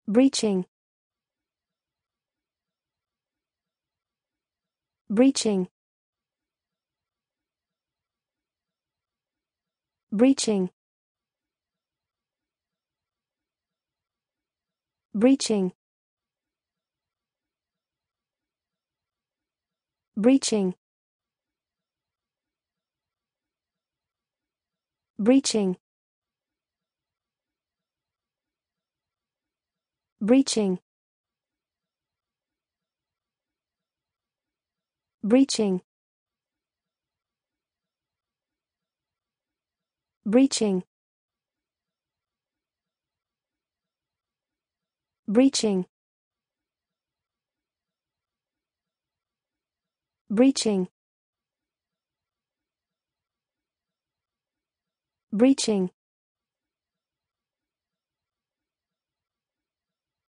Breeching. Breeching. Breeching. Breeching. Breeching. Breeching. Breeching. Breeching. Breeching. Breeching. Breeching. Breeching.